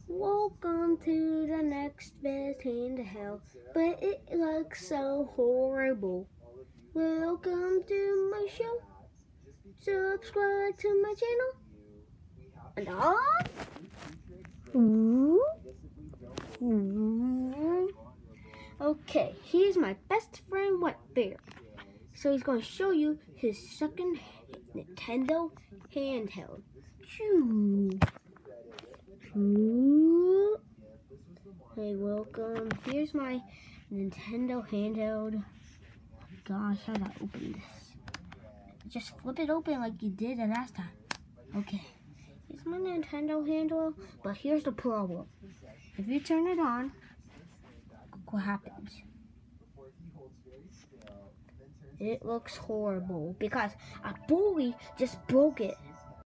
Welcome to the next best handheld, but it looks so horrible. Welcome to my show. Subscribe to my channel. And off. Okay, here's my best friend Wet Bear. So he's going to show you his second Nintendo handheld. Hey, welcome. Here's my Nintendo handheld. Gosh, how do I open this? Just flip it open like you did the last time. Okay, it's my Nintendo handheld, but here's the problem. If you turn it on, look what happens. It looks horrible because a bully just broke it.